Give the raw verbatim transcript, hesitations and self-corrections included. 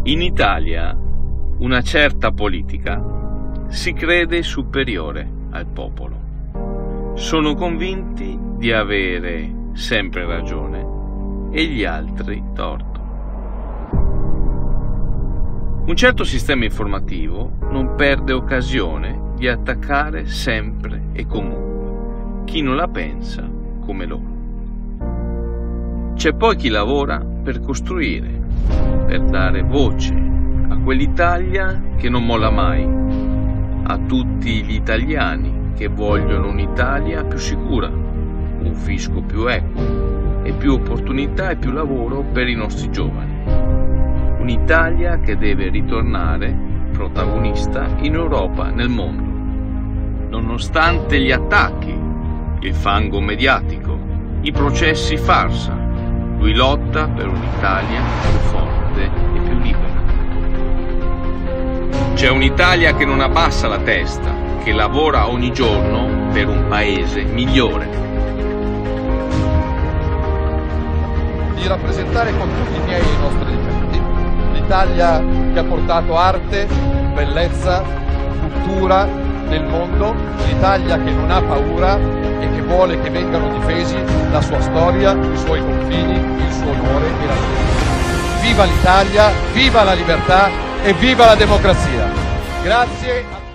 In Italia una certa politica si crede superiore al popolo. Sono convinti di avere sempre ragione e gli altri torto. Un certo sistema informativo non perde occasione di attaccare sempre e comunque chi non la pensa come loro. C'è poi chi lavora per costruire, per dare voce a quell'Italia che non molla mai, a tutti gli italiani che vogliono un'Italia più sicura, un fisco più equo e più opportunità e più lavoro per i nostri giovani. Un'Italia che deve ritornare protagonista in Europa, nel mondo. Nonostante gli attacchi, il fango mediatico, i processi farsa, lui lotta per un'Italia più forte e più libera. C'è un'Italia che non abbassa la testa, che lavora ogni giorno per un paese migliore. Di rappresentare con tutti i miei e i nostri difetti l'Italia che ha portato arte, bellezza, cultura nel mondo, l'Italia che non ha paura e che vuole che vengano difesi la sua storia, i suoi confini, il suo onore e la sua. Viva l'Italia, viva la libertà e viva la democrazia! Grazie a